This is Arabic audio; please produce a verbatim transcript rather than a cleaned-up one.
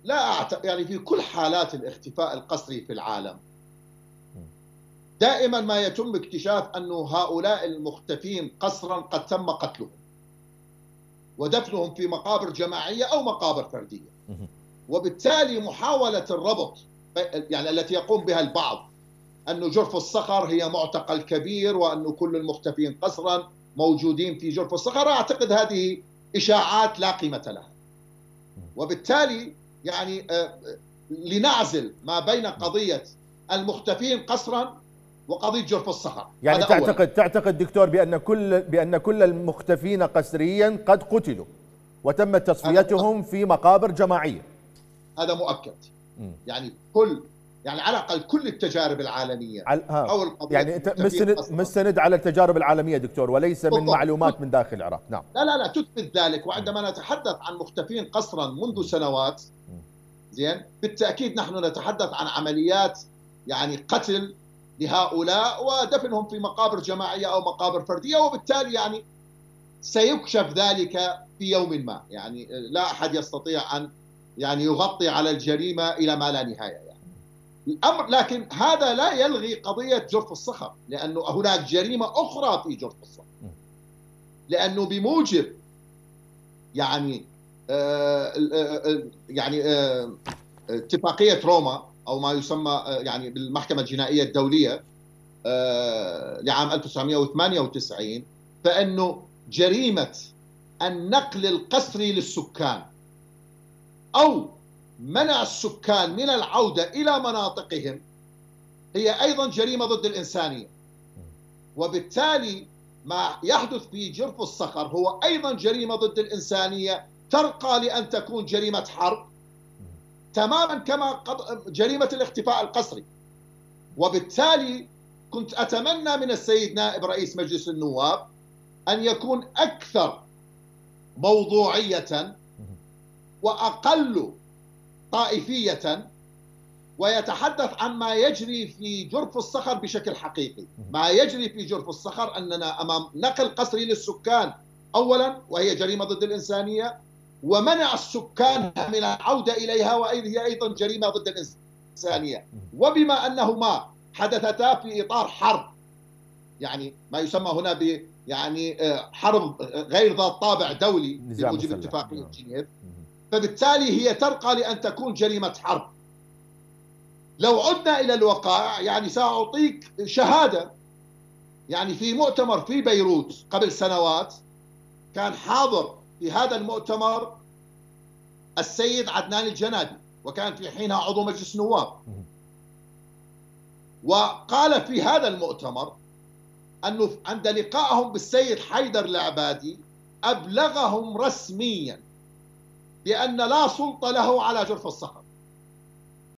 لا أعتقد، يعني في كل حالات الاختفاء القسري في العالم دائما ما يتم اكتشاف أن هؤلاء المختفين قسرا قد تم قتلهم ودفنهم في مقابر جماعية أو مقابر فردية، وبالتالي محاولة الربط يعني التي يقوم بها البعض أن جرف الصخر هي معتقل كبير وأن كل المختفين قسرا موجودين في جرف الصخر، أعتقد هذه إشاعات لا قيمة لها. وبالتالي يعني لنعزل ما بين قضية المختفين قسرا وقضية جرف الصخر. يعني تعتقد أولاً. تعتقد دكتور بأن كل بأن كل المختفين قسريا قد قتلوا وتم تصفيتهم في مقابر جماعية؟ هذا مؤكد. م. يعني كل يعني على الأقل كل التجارب العالمية حول قضية يعني انت مستند مستند على التجارب العالمية دكتور وليس من معلومات من داخل العراق. نعم. لا لا لا تثبت ذلك. وعندما نتحدث عن مختفين قسرا منذ سنوات زين بالتأكيد نحن نتحدث عن عمليات يعني قتل لهؤلاء ودفنهم في مقابر جماعية أو مقابر فردية، وبالتالي يعني سيكشف ذلك في يوم ما. يعني لا أحد يستطيع أن يعني يغطي على الجريمة إلى ما لا نهاية يعني الأمر. لكن هذا لا يلغي قضية جرف الصخر، لأنه هناك جريمة أخرى في جرف الصخر، لأنه بموجب يعني آه آه يعني آه اتفاقية روما أو ما يسمى يعني بالمحكمة الجنائية الدولية آه لعام ألف وتسعمئة وثمانية وتسعين، فإنه جريمة النقل القسري للسكان أو منع السكان من العودة إلى مناطقهم هي أيضا جريمة ضد الإنسانية. وبالتالي ما يحدث في جرف الصخر هو أيضا جريمة ضد الإنسانية ترقى لأن تكون جريمة حرب تماما كما جريمة الاختفاء القسري. وبالتالي كنت أتمنى من السيد نائب رئيس مجلس النواب أن يكون أكثر موضوعية وأقل طائفية ويتحدث عن ما يجري في جرف الصخر بشكل حقيقي. ما يجري في جرف الصخر أننا أمام نقل قسري للسكان أولا وهي جريمة ضد الإنسانية، ومنع السكان من العودة إليها وهي أيضا جريمة ضد الإنسانية. وبما أنهما حدثتا في إطار حرب يعني ما يسمى هنا ب يعني حرب غير ذات طابع دولي بموجب اتفاقية جنيف، فبالتالي هي ترقى لأن تكون جريمة حرب. لو عدنا إلى الوقائع يعني سأعطيك شهادة. يعني في مؤتمر في بيروت قبل سنوات كان حاضر في هذا المؤتمر السيد عدنان الجنادي وكان في حينها عضو مجلس نواب، وقال في هذا المؤتمر أنه عند لقائهم بالسيد حيدر العبادي أبلغهم رسميا بأن لا سلطة له على جرف الصخر.